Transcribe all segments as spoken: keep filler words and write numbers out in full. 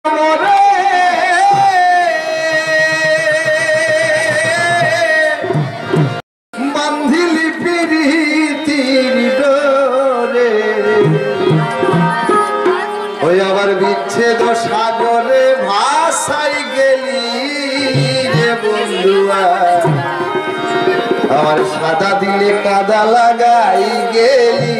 বান্ধিলি পিরিতির ডোরে ওই আবার বিচ্ছেদ সাগরে ভাসাই গেলি রে বন্ধুয়া আমার সাদা দিলে কাদা লাগাই গেলি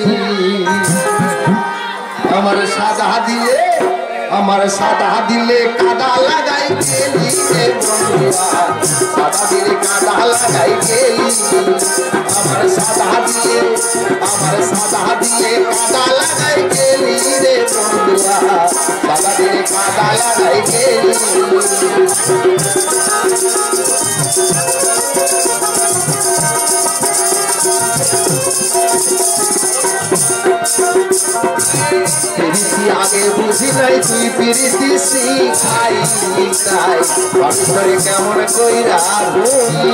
আমার সাদা দিয়ে আমার সাদা দিলে কাদা লাগাই গেলি রে বন্ধুয়া সাদা দিলে কাদা লাগাই গেলি আমার সাদা দিয়ে আমার সাদা দিয়ে কাদা লাগাই গেলি রে বন্ধুয়া সাদা দিলে কাদা লাগাই গেলি পিরিতি আগে বুঝি নাই তুই পিরিতি শিখাই তাই অন্তরে কেমন কইরা বলি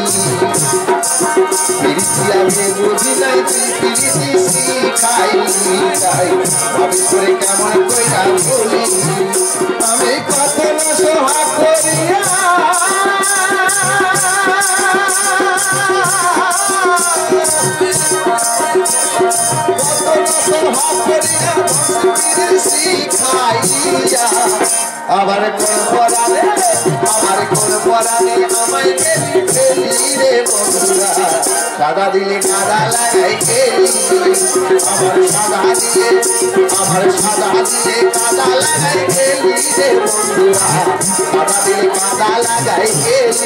পিরিতি আগে বুঝি নাই তুই পিরিতি শিখাই তাই অন্তরে কেমন কইরা বলি আমি কত না সোহা করিয়া আবার কোন পরানে আমার কোন পরানে আমায় গেলি ফেলি রে বন্ধুরা সাদা দিলে কাদা লাগাই গেলি আমার সাদা দিলে আমার সাদা দিলে কাদা লাগাই গেলি রে বন্ধুরা সাদা দিলে কাদা লাগাই গেলি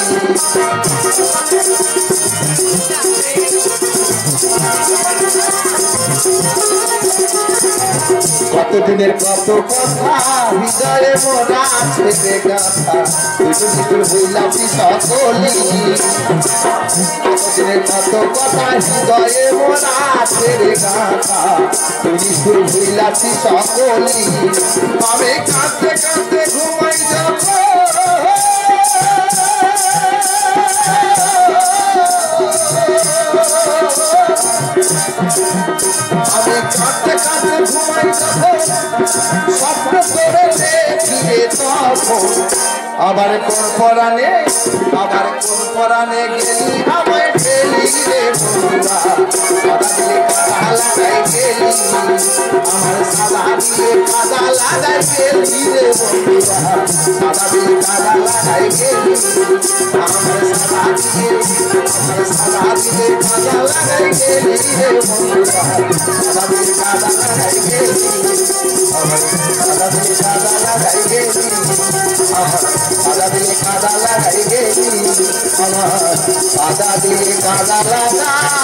কতদিনের কত কথা হৃদয়ে মোরা ছেড়ে গাথা দুটো হইলাম সকলি কতদিনের কত কথা হৃদয়ে মোরা ছেড়ে গাথা দুটো হইলাম সকলি আমি কাঁদতে কাঁদতে ঘুমাই যাব আমি কাঁদতে কাঁদতে ঘুমাই যাব স্বপ্ন করে দেখিয়ে তখন আবার কোন পরানে আবার কোন পরানে গেলি আমায় ঠেলি রে বন্ধুরা সাদা দিলে কাদা লাগাই গেলি আমার সাদা দিলে কাদা লাগাই গেলি রে বন্ধুরা সাদা দিলে কাদা লাগাই গেলি আমার সাদা দিলে আমার সাদা দিলে কাদা লাগাই গেলি রে বন্ধুরা সাদা দিলে কাদা লাগাই গেলি আমার সাদা দিলে কাদা লাগাই গেলি আমার সাদা দিলে কাদা লাগাই গেলি আমার সাদা দিলে কাদা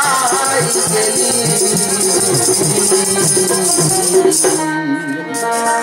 লাগাই গেলি